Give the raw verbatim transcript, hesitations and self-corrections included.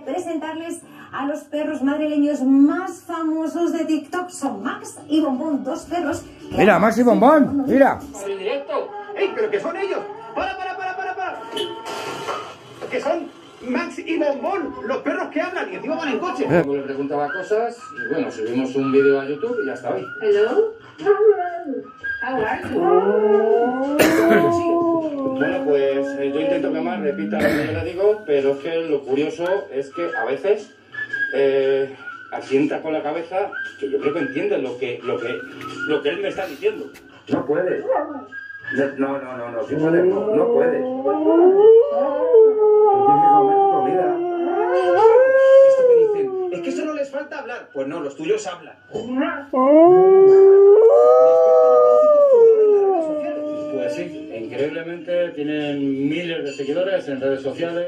presentarles a los perros madrileños más famosos de TikTok. Son Max y Bombón, dos perros. Mira, Max y Bombón, mira. ¿En directo? ¡Ey, pero que son ellos! ¡Para, para, para, para, para! Que son Max y Bombón, los perros que hablan y encima van en coche. Eh. Le preguntaba cosas y bueno, subimos un vídeo a YouTube y ya está ahí. Hello? How are you? Bueno, pues eh, yo intento que más repita lo que le digo, pero es que lo curioso es que a veces eh, asienta con la cabeza que yo creo que entiende lo que, lo que, lo que él me está diciendo. No puedes. No, no, no, no, fíjate, no, no puedes. Tú tienes que comer tu comida. Esto que dicen, es que eso no les falta hablar. Pues no, los tuyos hablan. Pues sí, increíblemente tienen miles de seguidores en redes sociales.